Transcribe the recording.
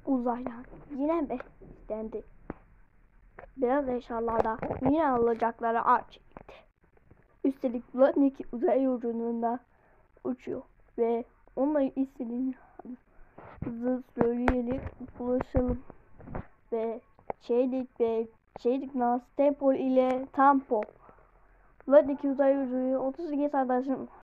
Uzaydan yine mi dendi. Biraz eşyalarda yine alacakları aç. Üstelik Vladimir uzay yolculuğunda uçuyor ve onunla istediğini hızlı söyleyelim, ulaşalım ve şeydik Nastepol ile Tampo. Vladimir uzay yolculuğu 32 saat